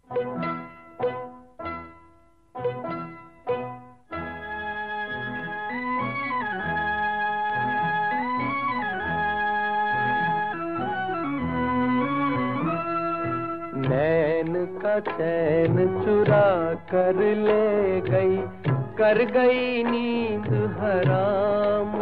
नैन का चैन चुरा कर ले गई, कर गई नींद हराम।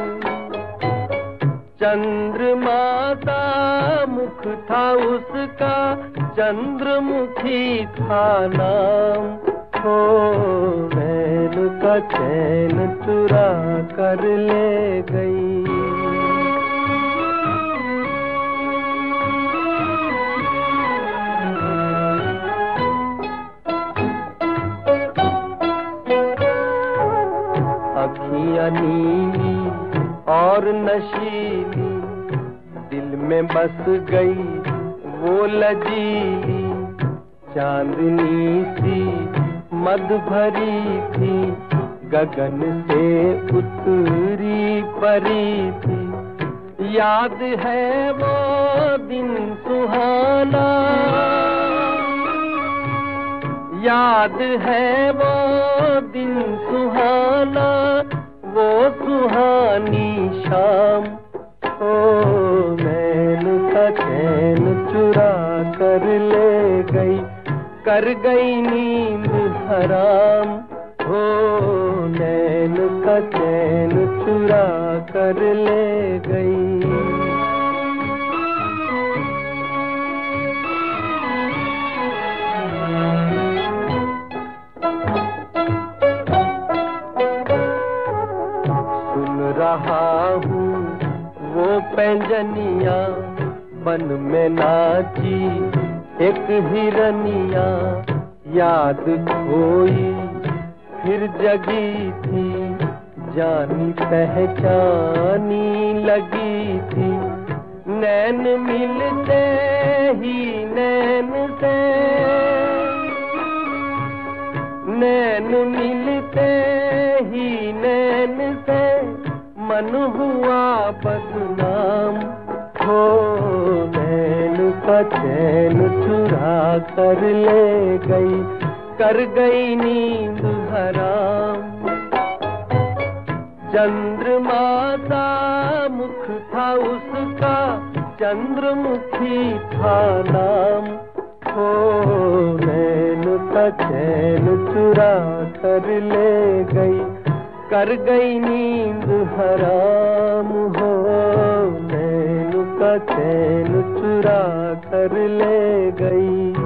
चंद्रमा सा मुख था उसका, चंद्रमुखी था नाम। हो नैन का चैन चुरा कर ले गई। अखियाँ नीली और नशीली, दिल में बस गई वो लजीली। चांदनी सी मद भरी थी, गगन से उतरी परी थी। याद है वो दिन सुहाना, याद है वो दिन सुहाना, वो सुहानी शाम। ओ नैन का चैन चुरा कर ले गई, कर गई नींद हराम। हो नैन का चैन चुरा कर ले गई। रहा हूँ वो पैंजनिया, बन में नाची एक हिरनिया। याद खोई फिर जगी थी, जानी पहचानी लगी थी। नैन मिलते ही नैन से, नैन मिलते ही नैन से, मन हुआ बदनाम। हो नैन का चैन चुरा कर ले गई, कर गई नींद हराम। चंद्रमा सा मुख था उसका, चंद्रमुखी था नाम। हो नैन का चैन चुरा कर ले गई, कर गई नींद हराम। हो नैन का चैन चुरा कर ले गई।